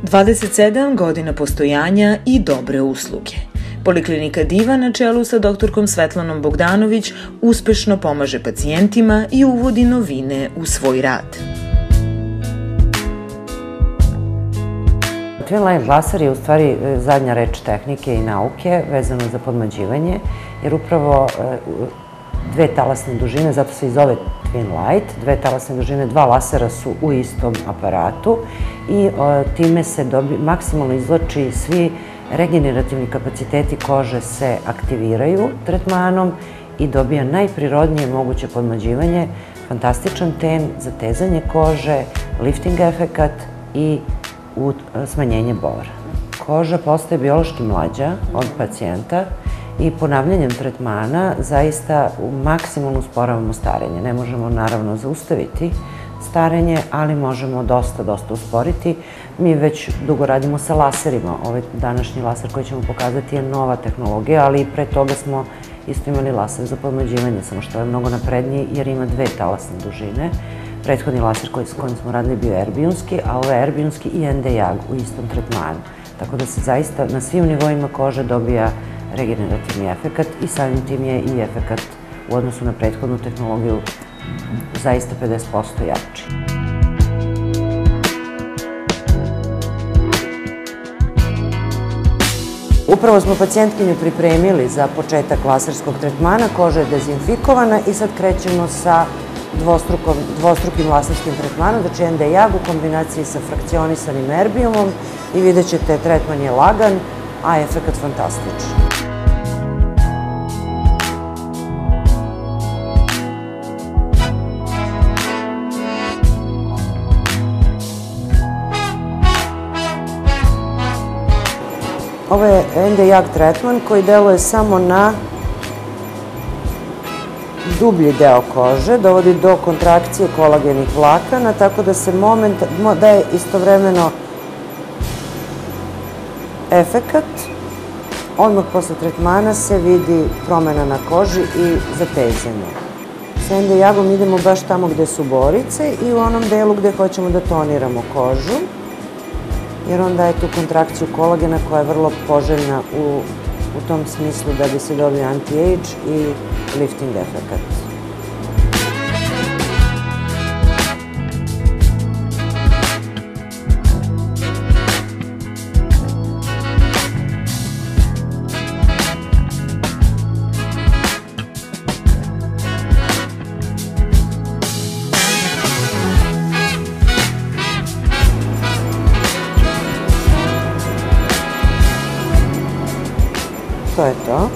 27 godina postojanja i dobre usluge. Poliklinika Diva na čelu sa doktorkom Svetlanom Bogdanović uspešno pomaže pacijentima i uvodi novine u svoj rad. Twin Light laser je u stvari zadnja reč tehnike i nauke vezano za podmlađivanje, jer upravo dve talasne dužine, zato se i zove Twin Light, dve talasne dužine, dva lasera su u istom aparatu i time se maksimalno izvlači svi regenerativni kapaciteti kože se aktiviraju tretmanom i dobija najprirodnije moguće podmlađivanje, fantastičan ten, zatezanje kože, lifting efekat i smanjenje bora. Koža postaje biološki mlađa od pacijenta i ponavljanjem tretmana zaista maksimalno usporavamo starenje. Ne možemo naravno zaustaviti starenje, ali možemo dosta usporiti. Mi već dugo radimo sa laserima. Ovaj današnji laser koji ćemo pokazati je nova tehnologija, ali i pre toga smo isto imali laser za podmlađivanje, samo što je mnogo napredniji jer ima dve talasne dužine. Prethodni laser s kojim smo radili bio je erbijunski, a ovo je erbijunski i Nd:YAG u istom tretmanu. Tako da se zaista na svim nivoima kože dobija regenerativni efekat i samim tim je i efekat u odnosu na prethodnu tehnologiju zaista 50% jači. Upravo smo pacijentkinju pripremili za početak laserskog tretmana, koža je dezinfikovana i sad krećemo sa dvostrukim laserskim tretmanom, znači Nd:YAG u kombinaciji sa frakcionisanim erbijumom i vidjet ćete, tretman je lagan, a efekat fantastičan. Ovo je Nd:YAG tretman koji deluje samo na dublji deo kože, dovodi do kontrakcije kolagenih vlakana, tako da se daje istovremeno efekat. Odmah posle tretmana se vidi promena na koži i zatezanje. Sa Nd:YAG-om idemo baš tamo gde su borice i u onom delu gde hoćemo da toniramo kožu, jer on daje tu kontrakciju kolagena koja je vrlo poželjna u tom smislu da bi se dobio anti-age i lifting efekat. To je to.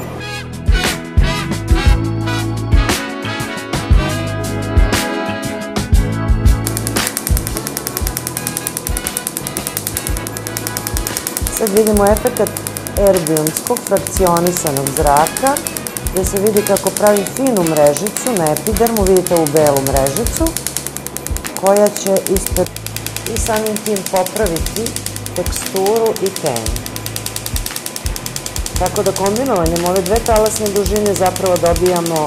Sad vidimo efekat erbijumskog frakcionisanog zraka, gde se vidi kako pravi finu mrežicu na epidermu, vidite ovu belu mrežicu, koja će i samim tim popraviti teksturu i ten. Tako da kombinovanjem ove dve talasne dužine zapravo dobijamo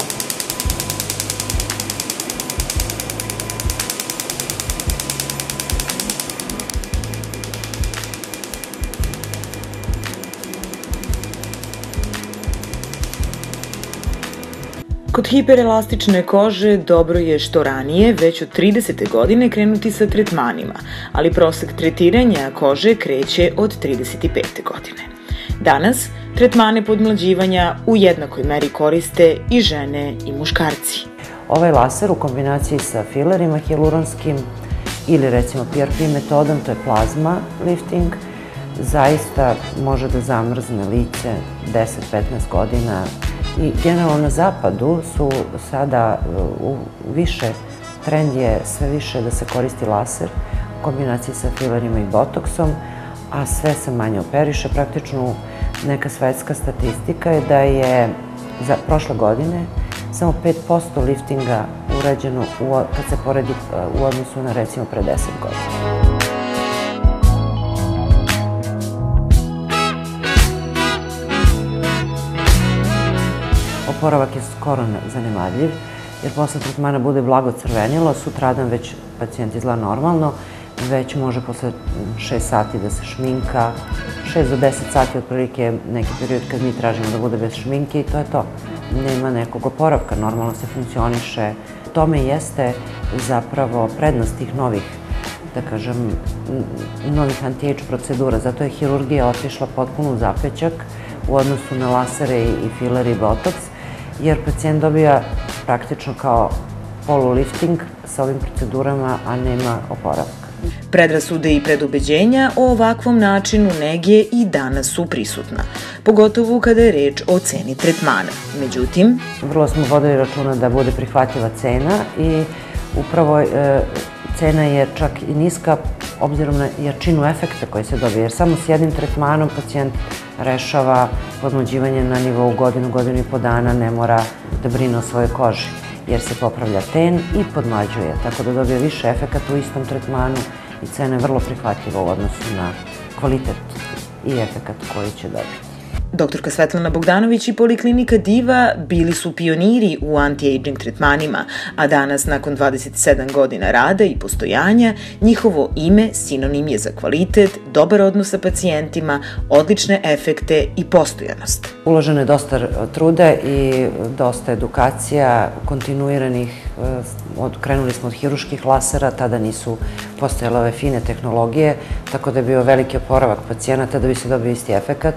Kod hiperelastične kože dobro je što ranije, već od 30. godine, krenuti sa tretmanima, ali prosek tretiranja kože kreće od 35. godine. Danas tretmane podmlađivanja u jednakoj meri koriste i žene i muškarci. Ovaj laser u kombinaciji sa filerima hijaluronskim ili recimo PRP metodom, to je plazma lifting, zaista može da zamrzne lice 10-15 godina i generalno na zapadu su sada trend je sve više da se koristi laser u kombinaciji sa filerima i botoksom, a sve se manje operiše. Praktično neka svetska statistika je da je za prošle godine samo 5% liftinga urađeno kad se poredi u odnosu na recimo pre 10 godina. Oporavak je skoro zanemarljiv, jer posle tretmana bude blago crvenilo, sutradan već pacijent izgleda normalno. već može posle 6 sati da se šminka. 6 do 10 sati otprilike je neki period kad mi tražimo da bude bez šminke i to je to. Nema nekog oporavka, normalno se funkcioniše. Tome jeste zapravo prednost tih novih, da kažem, novih anti-age procedura. Zato je hirurgija otišla potpuno u zapećak u odnosu na lasere i filer i botoks, jer pacijent dobija praktično kao polulifting sa ovim procedurama, a nema oporavka. Predrasude i predubeđenja o ovakvom načinu nege i danas su prisutna, pogotovo kada je reč o ceni tretmana. Međutim, vrlo smo vodili računa da bude prihvatljiva cena i upravo cena je čak i niska obzirom na jačinu efekta koji se dobije, jer samo s jednim tretmanom pacijent rešava podmlađivanje na nivou godinu, godinu i po dana, ne mora da brine o svojoj koži, jer se popravlja ten i podmlađuje, tako da dobije više efekata u istom tretmanu i cena je vrlo prihvatljiva u odnosu na kvalitet i efekat koji će dobiti. Doktorka Svetlana Bogdanović i Poliklinika Diva bili su pioniri u anti-aging tretmanima, a danas, nakon 27 godina rada i postojanja, njihovo ime sinonim je za kvalitet, dobar odnos sa pacijentima, odlične efekte i postojanost. Uloženo je dosta truda i dosta edukacija, kontinuiranih, krenuli smo od hiruških lasera, tada nisu postojale ove fine tehnologije, tako da je bio veliki oporavak pacijenata da bi se dobio isti efekat.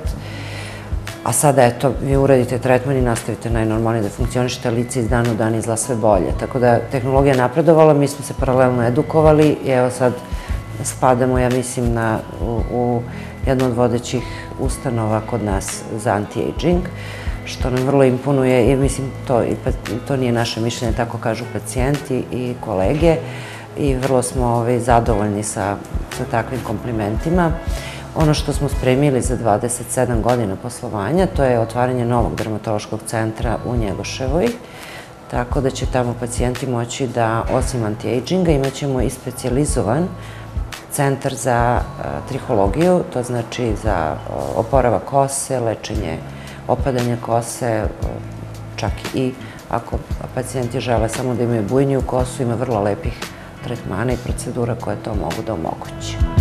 A sada, eto, vi uradite tretman i nastavite najnormalnije da funkcionišete, lice iz dana u dan izgleda sve bolje. Tako da tehnologija je napredovala, mi smo se paralelno edukovali i evo sad spadamo, ja mislim, u jednu od vodećih ustanova kod nas za anti-aging, što nam vrlo imponuje i mislim, to nije naše mišljenje, tako kažu pacijenti i kolege i vrlo smo zadovoljni sa takvim komplimentima. Ono što smo spremili za 27 godina poslovanja, to je otvaranje novog dermatološkog centra u Njegoševoj, tako da će tamo pacijenti moći da, osim anti-aginga, imat ćemo i specijalizovan centar za trihologiju, to znači za oporavak kose, lečenje opadanja kose, čak i ako pacijenti žele samo da imaju bujniju kosu, ima vrlo lepih tretmana i procedura koje to mogu da omoguće.